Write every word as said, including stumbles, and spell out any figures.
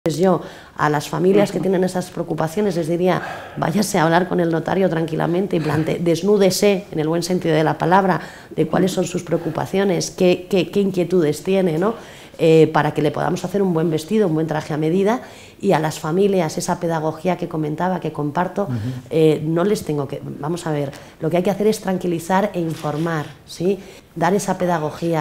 Yo a las familias que tienen esas preocupaciones les diría, váyase a hablar con el notario tranquilamente y plante, desnúdese, en el buen sentido de la palabra, de cuáles son sus preocupaciones, qué, qué, qué inquietudes tiene, ¿no? Eh, para que le podamos hacer un buen vestido, un buen traje a medida, y a las familias, esa pedagogía que comentaba, que comparto, uh-huh. eh, no les tengo que... Vamos a ver, lo que hay que hacer es tranquilizar e informar, ¿sí? Dar esa pedagogía.